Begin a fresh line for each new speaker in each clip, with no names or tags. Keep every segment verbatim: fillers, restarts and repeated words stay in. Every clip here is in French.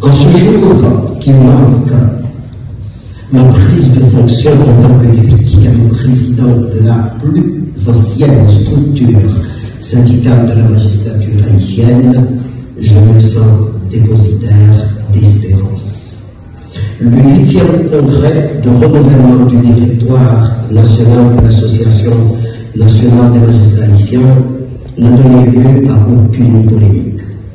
En ce jour qui marque ma prise de fonction en tant que huitième président de la plus ancienne structure syndicale de la magistrature haïtienne, je me sens dépositaire d'espérance. Le huitième congrès de renouvellement du directoire national de l'Association nationale des magistrats haïtiens n'a donné lieu à aucune polémique.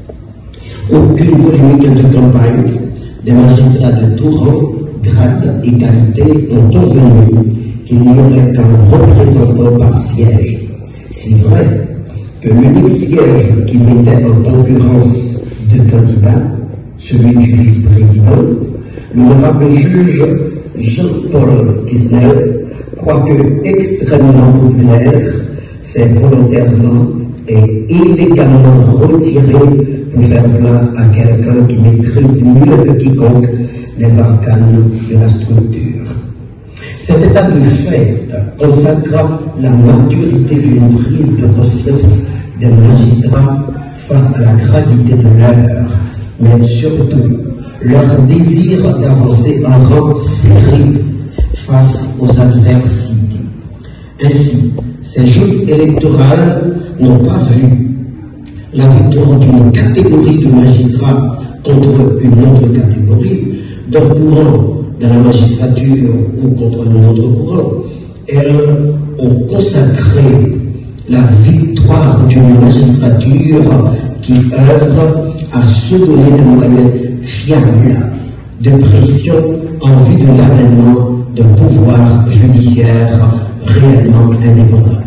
Aucune polémique de campagne. Des magistrats de tout rang, grade et qualité ont convenu qu'il n'y aurait qu'un représentant par siège. Si vrai que l'unique siège qui mettait en concurrence deux candidats, celui du vice-président, l'honorable juge Jean-Paul Kisnel, quoique extrêmement populaire, s'est volontairement et illégalement retiré pour faire place à quelqu'un qui maîtrise mieux que quiconque les arcanes de la structure. Cet état de fait consacre la maturité d'une prise de conscience des magistrats face à la gravité de l'heure, mais surtout leur désir d'avancer en rang serré face aux adversités. Ainsi, ces joutes électorales n'ont pas vu la victoire d'une catégorie de magistrats contre une autre catégorie, d'un courant de la magistrature ou contre un autre courant. Elles ont consacré la victoire d'une magistrature qui œuvre à se donner des moyens fiables de pression en vue de l'avènement d'un pouvoir judiciaire réellement indépendant.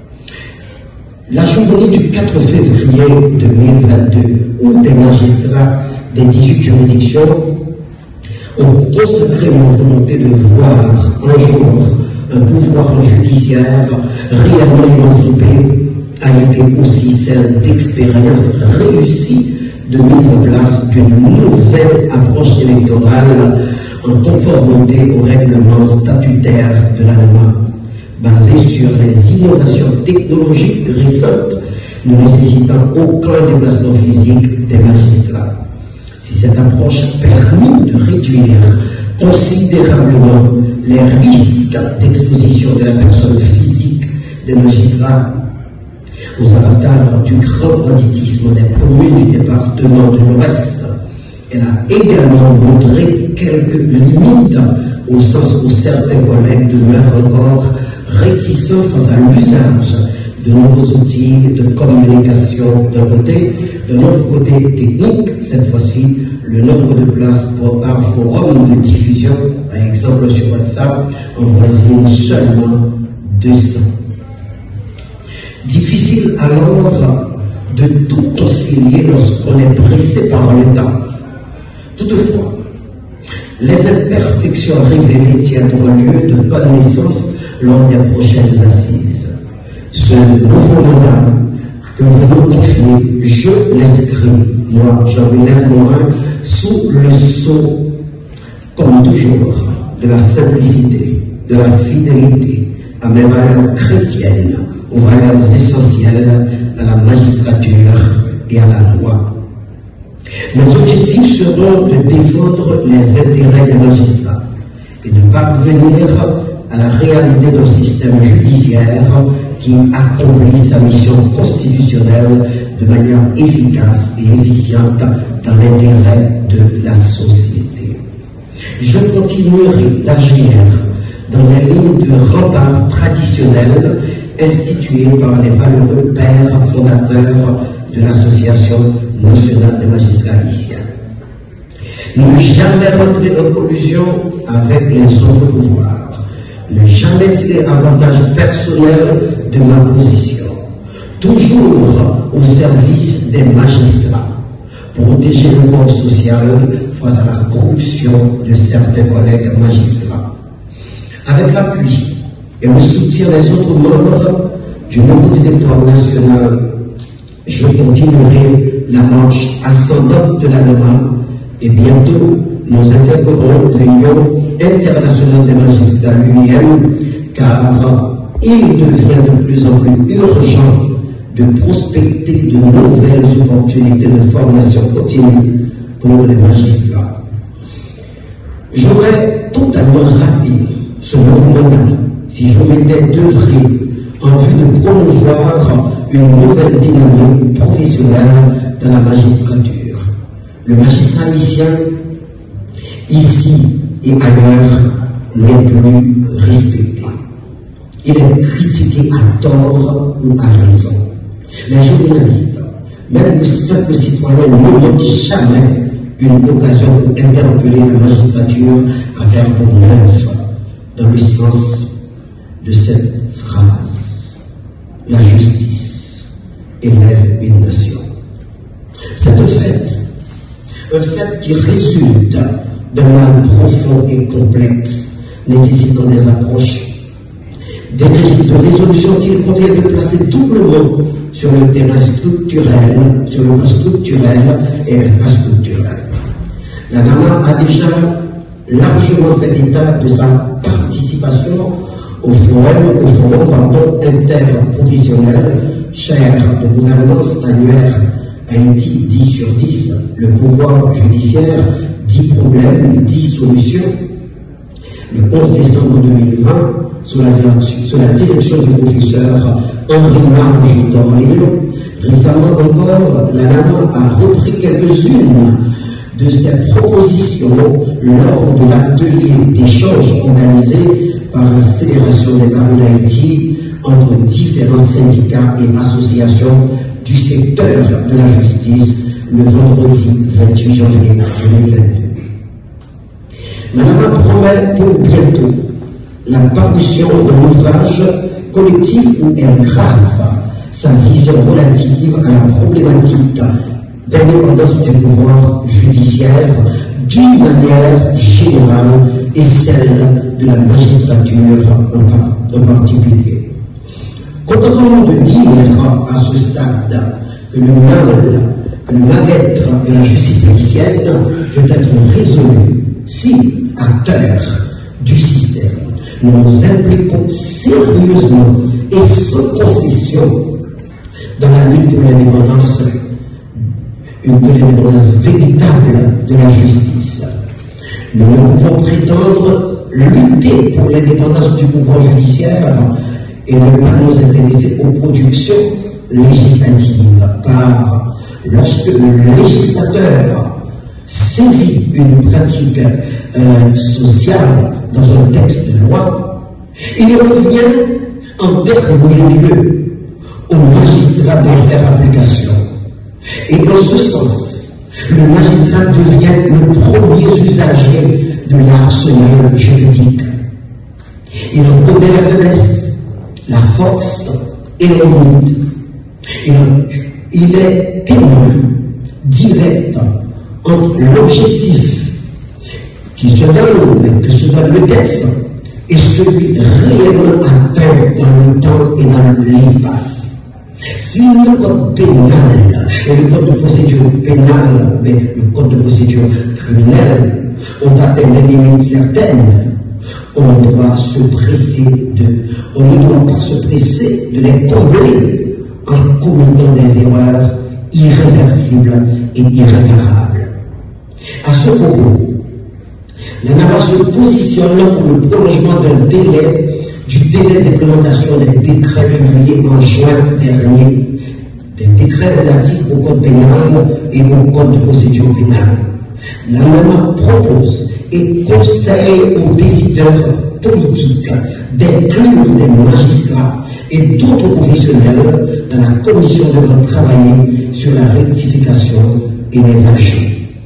La journée du quatre février deux mille vingt-deux, où des magistrats des dix-huit juridictions ont consacré leur volonté de voir un jour un pouvoir judiciaire réellement émancipé, a été aussi celle d'expérience réussie de mise en place d'une nouvelle approche électorale en conformité aux règlements statutaires de la loi, basée sur les innovations technologiques récentes ne nécessitant aucun déplacement physique des magistrats. Si cette approche permet de réduire considérablement les risques d'exposition de la personne physique des magistrats aux avatars du grand banditisme des communes du département de l'Ouest, elle a également montré quelques limites au sens où certains collègues demeurent encore réticents face à l'usage de nouveaux outils de communication d'un côté, de notre côté technique, cette fois-ci, le nombre de places pour un forum de diffusion, par exemple sur WhatsApp, avoisine seulement deux cents. Difficile alors de tout concilier lorsqu'on est pressé par le temps. Toutefois, les imperfections révélées tiendront lieu de connaissance lors des prochaines assises. Ce nouveau mandat que vous nous confiez, je l'inscris, moi, Jean-Bernard Morin, sous le sceau, comme toujours, de la simplicité, de la fidélité à mes valeurs chrétiennes, aux valeurs essentielles à la magistrature et à la loi. Mes objectifs seront de défendre les intérêts des magistrats et de parvenir à la réalité d'un système judiciaire qui accomplit sa mission constitutionnelle de manière efficace et efficiente dans l'intérêt de la société. Je continuerai d'agir dans les lignes de rempart traditionnelles instituées par les valeureux pères fondateurs de l'Association nationale des magistrats haïtiens. Ne jamais rentrer en collusion avec les autres pouvoirs, ne jamais tirer avantage personnel de ma position, toujours au service des magistrats, protéger le corps social face à la corruption de certains collègues magistrats. Avec l'appui et le soutien des autres membres du nouveau directoire national, je continuerai la marche ascendante de la loi et bientôt nous intégrerons l'Union internationale des magistrats l'U I M, car il devient de plus en plus urgent de prospecter de nouvelles opportunités de formation continue pour les magistrats. J'aurais totalement raté ce nouveau mandat si je m'étais d'œuvrer en vue de promouvoir une nouvelle dynamique professionnelle dans la magistrature. Le magistrat haïtien, ici et ailleurs, n'est plus respecté. Il est critiqué à tort ou à raison. Les journalistes, même le simple citoyen, ne manquent jamais une occasion pour interpeller la magistrature à faire pour neuf dans le sens de cette phrase. La justice élève une nation. C'est un fait, un fait qui résulte d'un mal profond et complexe, nécessitant des approches, des résolutions qu'il convient de placer doublement sur le terrain structurel, sur le plan structurel et infrastructurel. La NAMA a déjà largement fait état de sa participation au forum, au forum pardon, interprofessionnel, chaire de gouvernance annuaire Haïti dix sur dix, le pouvoir judiciaire, dix problèmes, dix solutions. Le onze décembre deux mille vingt, sous la direction, sous la direction du professeur Henri Marge d'Orléans, récemment encore, la NAMA a repris quelques-unes de ses propositions lors de l'atelier d'échange organisé par la Fédération des barreaux d'Haïti entre différents syndicats et associations du secteur de la justice le vendredi vingt-huit janvier deux mille vingt-deux. La NAMA promet pour bientôt la parution d'un ouvrage collectif où elle grave sa vision relative à la problématique d'indépendance du pouvoir judiciaire d'une manière générale et celle de la magistrature en, en particulier. Contentons-nous de dire à ce stade que le mal, que le mal-être de la justice haïtienne peut être résolu si, acteurs du système, nous nous impliquons sérieusement et sans concession dans la lutte pour l'indépendance, une de l'indépendance véritable de la justice. Nous ne pouvons prétendre lutter pour l'indépendance du pouvoir judiciaire et ne pas nous intéresser aux productions législatives, car lorsque le législateur saisit une pratique euh, sociale dans un texte de loi, il revient en dernier lieu au magistrat d'en faire application. Et en ce sens, le magistrat devient le premier usager de l'arsenal juridique. Il en connaît la faiblesse, la force et les limites. Il, il est témoin direct entre l'objectif qui se donne, que se donne le texte, et celui réellement atteint dans le temps et dans l'espace. Si le code pénal et le code de procédure pénale, mais le code de procédure criminelle ont atteint des limites certaines, on doit se presser de, on ne doit pas se presser de les combler en commettant des erreurs irréversibles et irréparables. À ce propos, la NAMA se positionne pour le prolongement d'un délai du délai d'implémentation des décrets publiés en juin dernier, des décrets relatifs au code pénal et au code de procédure pénale. La NAMA propose et conseille aux décideurs politiques d'inclure des magistrats et d'autres professionnels dans la commission devant travailler sur la rectification et les actions.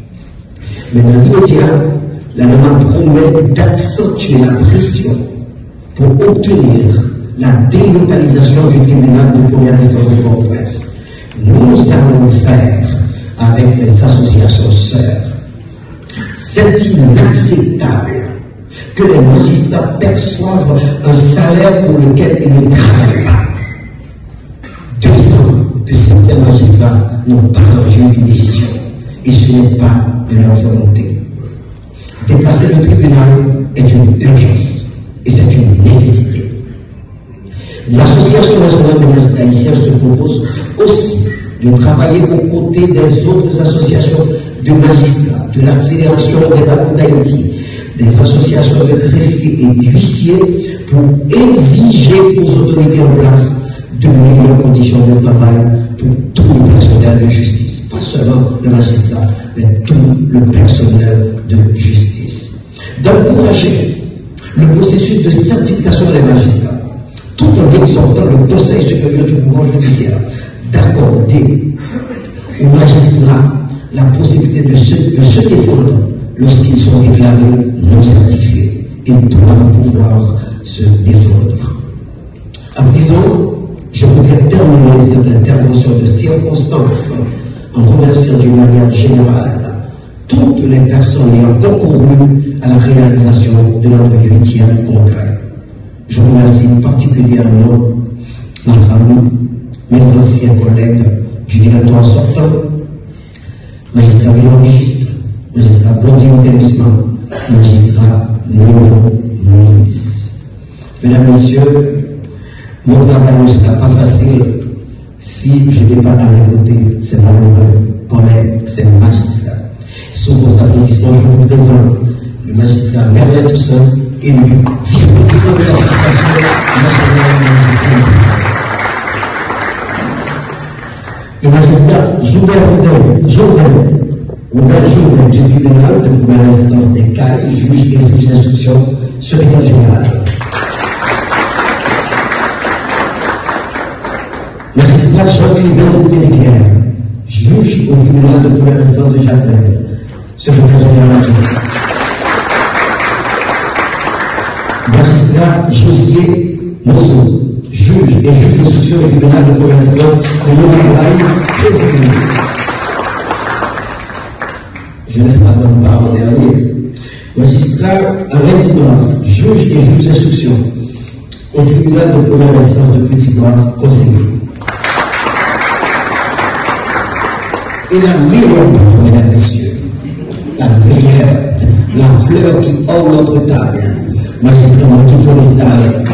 Mais dans l'immédiat, la NAMA promet d'accentuer la pression pour obtenir la délocalisation du tribunal de première instance de Port-au-Prince. Nous allons le faire avec les associations sœurs. C'est inacceptable que les magistrats perçoivent un salaire pour lequel ils ne travaillent pas. Deux ans que certains magistrats n'ont pas rendu une décision, et ce n'est pas de leur volonté. Déplacer le tribunal est une urgence et c'est une nécessité. L'Association nationale des magistrats haïtiens se propose aussi de travailler aux côtés des autres associations de magistrats, de la Fédération des barreaux d'Haïti, des associations de greffiers et d'huissiers pour exiger aux autorités en place de meilleures conditions de travail pour tout le personnel de justice. Pas seulement le magistrat, mais tout le personnel de justice. D'encourager le processus de certification des magistrats, tout en exhortant le Conseil supérieur du pouvoir judiciaire d'accorder aux magistrats la possibilité de se, de se défendre lorsqu'ils sont déclarés non certifiés. Ils doivent pouvoir se défendre. À présent, je voudrais terminer cette intervention de circonstance en remerciant d'une manière générale toutes les personnes ayant concouru à la réalisation de notre huitième congrès. Je remercie particulièrement ma famille, mes anciens collègues du directoire sortant, magistrat biologiste, magistrat Blondine Télusman, magistrat Nono Moïse. Mesdames, Messieurs, mon travail ne sera pas facile si je n'étais pas à mes côtés. C'est malheureux, collègues, c'est magistrat. Sous vos applaudissements, je vous présente le magistrat Merlin Toussaint, élu vice-président de l'Association nationale des magistrats. Le magistrat Joubert Roudin, Jourdain, Roudin Jourdain du tribunal de première instance des cas et juge et juge d'instruction secrétaire général. Magistrat Jean-Clivence Déliclaire, juge au tribunal de première instance de Jacques, secrétaire général. Magistrat Josier Mousseau, juge et juge d'instruction du tribunal de première instance de Montréal, je laisse la bonne parole dernier. Magistrat Alain Simons, juge et juge d'instruction au tribunal de première instance de Petit-Goâve, conseiller. Et la meilleure, mesdames et messieurs, la meilleure, la fleur qui orne notre table, magistrat Marquis Forestal,